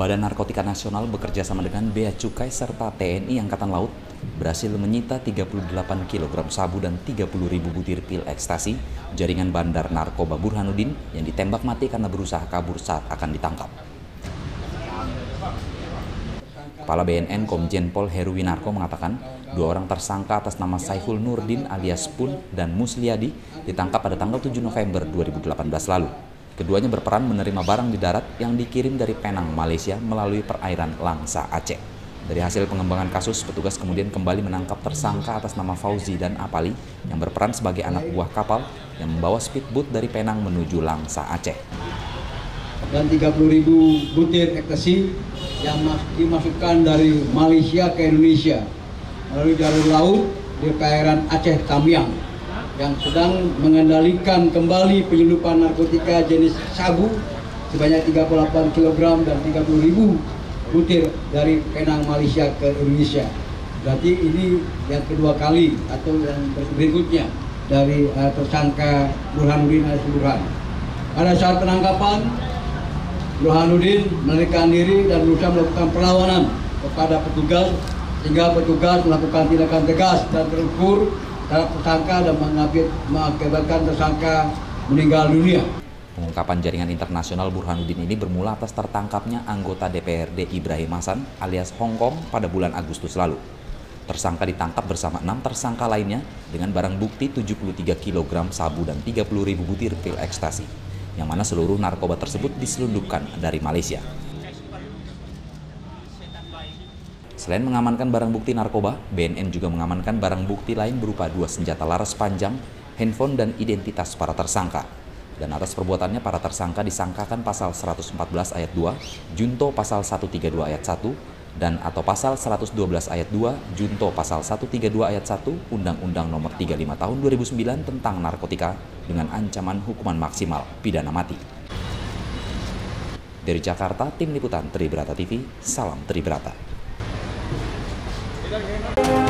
Badan Narkotika Nasional bekerja sama dengan Bea Cukai serta TNI Angkatan Laut berhasil menyita 38 kg sabu dan 30.000 butir pil ekstasi jaringan bandar narkoba Burhanuddin yang ditembak mati karena berusaha kabur saat akan ditangkap. Kepala BNN Komjen Pol Heruwinarko mengatakan, 2 orang tersangka atas nama Saiful Nurdin alias Pun dan Musliadi ditangkap pada tanggal 7 November 2018 lalu. Keduanya berperan menerima barang di darat yang dikirim dari Penang, Malaysia melalui perairan Langsa, Aceh. Dari hasil pengembangan kasus, petugas kemudian kembali menangkap tersangka atas nama Fauzi dan Apali yang berperan sebagai anak buah kapal yang membawa speedboat dari Penang menuju Langsa, Aceh. Dan 30.000 butir ekstasi yang dimasukkan dari Malaysia ke Indonesia melalui jalur laut di perairan Aceh Tamiang, yang sedang mengendalikan kembali penyelundupan narkotika jenis sabu sebanyak 38 kg dan 30.000 butir dari Penang, Malaysia ke Indonesia. Berarti ini yang kedua kali atau yang berikutnya dari tersangka Burhanuddin alias Burhan. Pada saat penangkapan, Burhanuddin melarikan diri dan berusaha melakukan perlawanan kepada petugas, sehingga petugas melakukan tindakan tegas dan terukur terhadap tersangka dan mengakibatkan tersangka meninggal dunia. Pengungkapan jaringan internasional Burhanuddin ini bermula atas tertangkapnya anggota DPRD Ibrahim Hasan alias Hongkong pada bulan Agustus lalu. Tersangka ditangkap bersama 6 tersangka lainnya dengan barang bukti 73 kg sabu dan 30.000 butir pil ekstasi, yang mana seluruh narkoba tersebut diselundupkan dari Malaysia. Selain mengamankan barang bukti narkoba, BNN juga mengamankan barang bukti lain berupa 2 senjata laras panjang, handphone, dan identitas para tersangka. Dan atas perbuatannya, para tersangka disangkakan pasal 114 ayat 2, junto pasal 132 ayat 1, dan atau pasal 112 ayat 2, junto pasal 132 ayat 1, Undang-Undang Nomor 35 Tahun 2009 tentang narkotika dengan ancaman hukuman maksimal pidana mati. Dari Jakarta, Tim Liputan Tribrata TV, salam Tribrata.